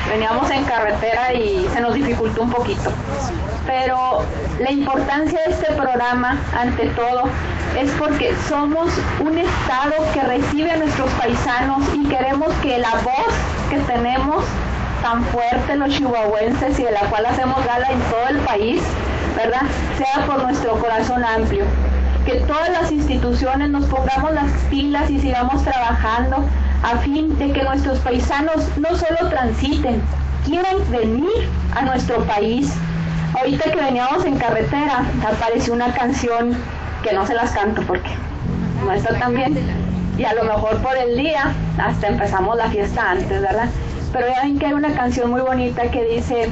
veníamos en carretera y se nos dificultó un poquito. Pero la importancia de este programa, ante todo, es porque somos un estado que recibe a nuestros paisanos y queremos que la voz que tenemos tan fuerte los chihuahuenses y de la cual hacemos gala en todo el país, ¿verdad?, sea por nuestro corazón amplio. Que todas las instituciones nos pongamos las pilas y sigamos trabajando a fin de que nuestros paisanos no solo transiten, quieran venir a nuestro país. Ahorita que veníamos en carretera, apareció una canción que no se las canto porque no está tan bien, y a lo mejor por el día hasta empezamos la fiesta antes, ¿verdad? Pero ya ven que hay una canción muy bonita que dice,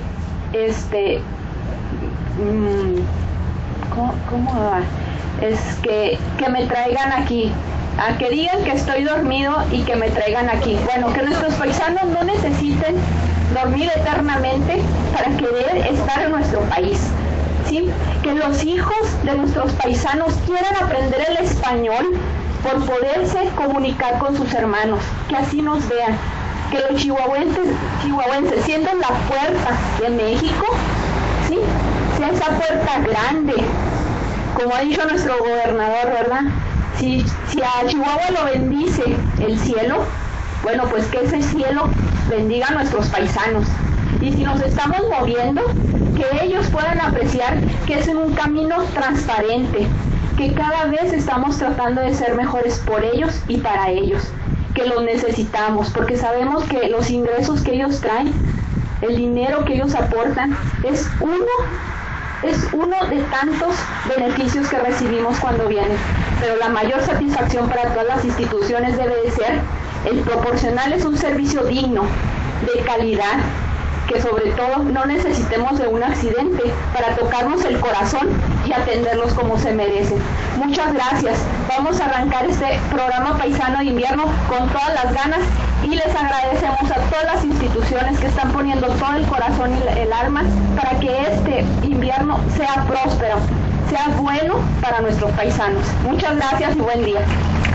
¿cómo va? Es que me traigan aquí, a que digan que estoy dormido y que me traigan aquí. Bueno, que nuestros paisanos no necesiten dormir eternamente para querer estar en nuestro país, ¿sí? Que los hijos de nuestros paisanos quieran aprender el español por poderse comunicar con sus hermanos, que así nos vean. Que los chihuahuenses sientan la puerta de México, ¿sí?, sea esa puerta grande, como ha dicho nuestro gobernador, ¿verdad? Si a Chihuahua lo bendice el cielo, bueno, pues que ese cielo bendiga a nuestros paisanos. Y si nos estamos moviendo, que ellos puedan apreciar que es en un camino transparente, que cada vez estamos tratando de ser mejores por ellos y para ellos, que los necesitamos, porque sabemos que los ingresos que ellos traen, el dinero que ellos aportan, es uno de tantos beneficios que recibimos cuando vienen. Pero la mayor satisfacción para todas las instituciones debe de ser el proporcionarles un servicio digno, de calidad, que sobre todo no necesitemos de un accidente para tocarnos el corazón y atenderlos como se merecen. Muchas gracias. Vamos a arrancar este programa Paisano de Invierno con todas las ganas y les agradecemos a todas las instituciones que están poniendo todo el corazón y el alma para que este invierno sea próspero, sea bueno para nuestros paisanos. Muchas gracias y buen día.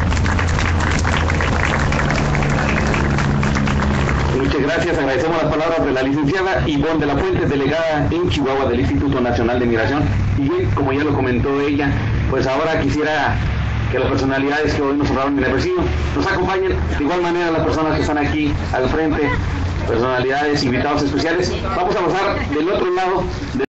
Muchas gracias, agradecemos las palabras de la licenciada Ivonne de la Fuente, delegada en Chihuahua del Instituto Nacional de Migración. Y bien, como ya lo comentó ella, pues ahora quisiera que las personalidades que hoy nos honraron en el presidio nos acompañen, de igual manera las personas que están aquí al frente, personalidades, invitados especiales. Vamos a pasar del otro lado